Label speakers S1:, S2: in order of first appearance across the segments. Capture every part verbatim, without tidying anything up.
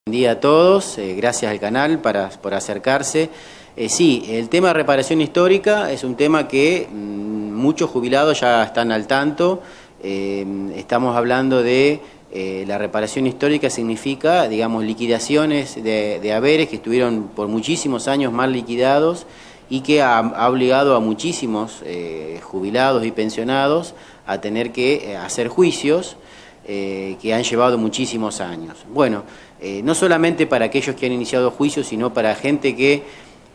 S1: Buen día a todos, eh, gracias al canal para, por acercarse. Eh, sí, el tema de reparación histórica es un tema que mmm, muchos jubilados ya están al tanto. Eh, estamos hablando de eh, la reparación histórica, significa, digamos, liquidaciones de, de haberes que estuvieron por muchísimos años mal liquidados y que ha, ha obligado a muchísimos eh, jubilados y pensionados a tener que eh, hacer juicios eh, que han llevado muchísimos años. Bueno, eh, no solamente para aquellos que han iniciado juicios, sino para gente que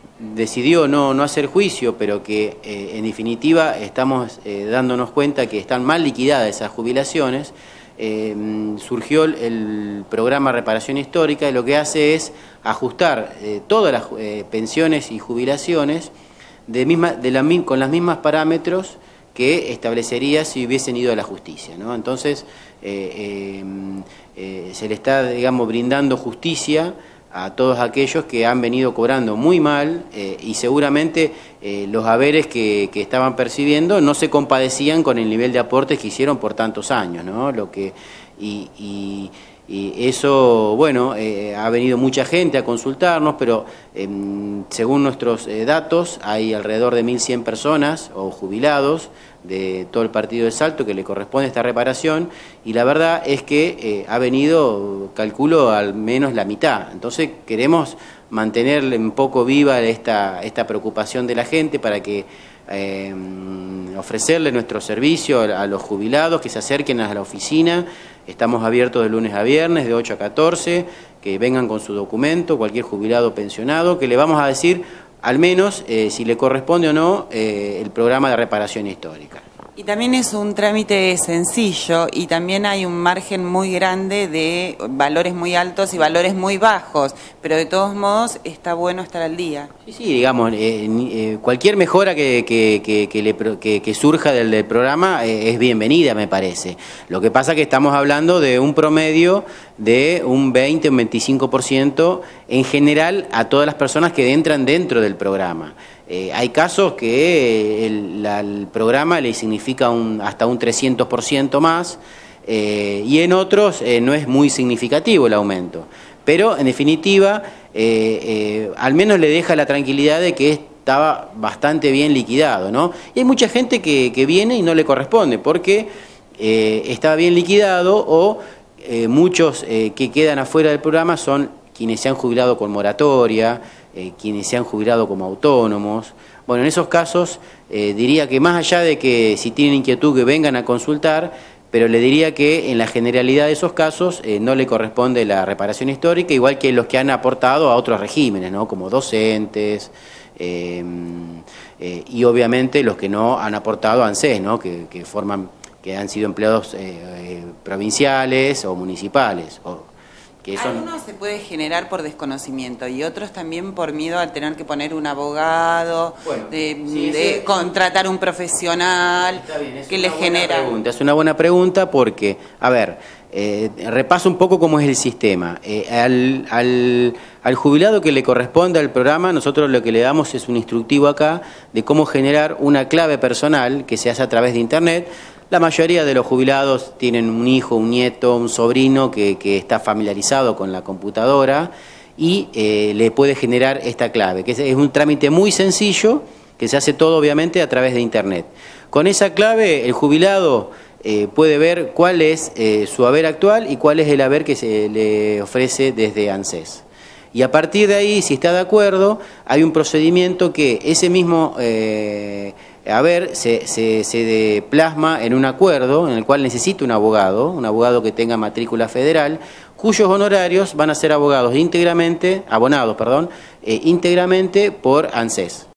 S1: decidió no, no hacer juicio, pero que eh, en definitiva estamos eh, dándonos cuenta que están mal liquidadas esas jubilaciones. Eh, surgió el programa Reparación Histórica y lo que hace es ajustar eh, todas las eh, pensiones y jubilaciones de misma, de la, con los mismos parámetros que establecería si hubiesen ido a la justicia, ¿no? Entonces eh, eh, eh, se le está, digamos, brindando justicia a todos aquellos que han venido cobrando muy mal eh, y seguramente eh, los haberes que, que estaban percibiendo no se compadecían con el nivel de aportes que hicieron por tantos años, ¿no? Lo que, y, y, y eso, bueno, eh, ha venido mucha gente a consultarnos, pero eh, según nuestros eh, datos hay alrededor de mil cien personas o jubilados de todo el partido de Salto que le corresponde esta reparación, y la verdad es que eh, ha venido, calculo, al menos la mitad. Entonces queremos mantener un poco viva esta, esta preocupación de la gente para que eh, ofrecerle nuestro servicio a los jubilados, que se acerquen a la oficina. Estamos abiertos de lunes a viernes, de ocho a catorce, que vengan con su documento, cualquier jubilado o pensionado, que le vamos a decir al menos eh, si le corresponde o no eh, el programa de reparación histórica.
S2: Y también es un trámite sencillo y también hay un margen muy grande de valores muy altos y valores muy bajos, pero de todos modos está bueno estar al día. Sí,
S1: sí, digamos, eh, eh, cualquier mejora que, que, que, que, le, que, que surja del, del programa eh, es bienvenida, me parece. Lo que pasa es que estamos hablando de un promedio de un veinte o un veinticinco por ciento en general a todas las personas que entran dentro del programa. Eh, hay casos que el, la, el programa le significa un, hasta un trescientos por ciento más eh, y en otros eh, no es muy significativo el aumento. Pero en definitiva, eh, eh, al menos le deja la tranquilidad de que estaba bastante bien liquidado, ¿no? Y hay mucha gente que, que viene y no le corresponde porque eh, estaba bien liquidado o eh, muchos eh, que quedan afuera del programa son quienes se han jubilado con moratoria, eh, quienes se han jubilado como autónomos. Bueno, en esos casos eh, diría que más allá de que si tienen inquietud que vengan a consultar, pero le diría que en la generalidad de esos casos eh, no le corresponde la reparación histórica, igual que los que han aportado a otros regímenes, ¿no? Como docentes eh, eh, y obviamente los que no han aportado a ANSES, ¿no? que, que, forman, que han sido empleados eh, eh, provinciales o municipales. O,
S2: Son... Algunos se puede generar por desconocimiento y otros también por miedo a tener que poner un abogado, bueno, de, sí, de sí. contratar un profesional, bien, que les genera...
S1: Pregunta. Es una buena pregunta porque, a ver, eh, repaso un poco cómo es el sistema. Eh, al, al, al jubilado que le corresponde al programa, nosotros lo que le damos es un instructivo acá de cómo generar una clave personal que se hace a través de Internet. La mayoría de los jubilados tienen un hijo, un nieto, un sobrino que, que está familiarizado con la computadora y eh, le puede generar esta clave, que es, es un trámite muy sencillo, que se hace todo obviamente a través de Internet. Con esa clave el jubilado eh, puede ver cuál es eh, su haber actual y cuál es el haber que se le ofrece desde ANSES. Y a partir de ahí, si está de acuerdo, hay un procedimiento que ese mismo eh, haber se, se, se plasma en un acuerdo en el cual necesita un abogado, un abogado que tenga matrícula federal, cuyos honorarios van a ser abogados íntegramente, abonados, perdón, eh, íntegramente por ANSES.